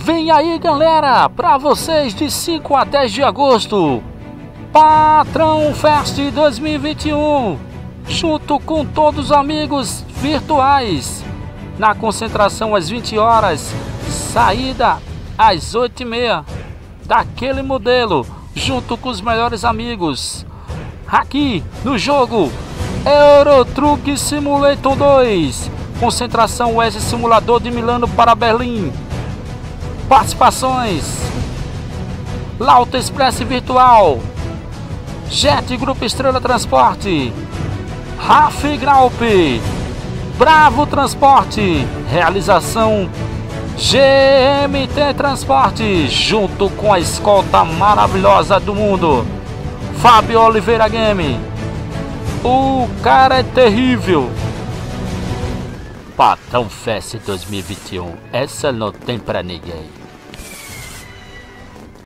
Vem aí, galera, para vocês de 5 a 10 de agosto, Patrão Fest 2021, junto com todos os amigos virtuais, na concentração às 20 horas, saída às 8h30, daquele modelo, junto com os melhores amigos, aqui no jogo Euro Truck Simulator 2, concentração West Simulador de Milano para Berlim. Participações: Lauta Express Virtual, Jet Grupo Estrela Transporte, Raf Graup, Bravo Transporte, realização GMT Transporte, junto com a escolta maravilhosa do mundo, Fábio Oliveira Game. O cara é terrível. Patrão Fest 2021, essa não tem pra ninguém.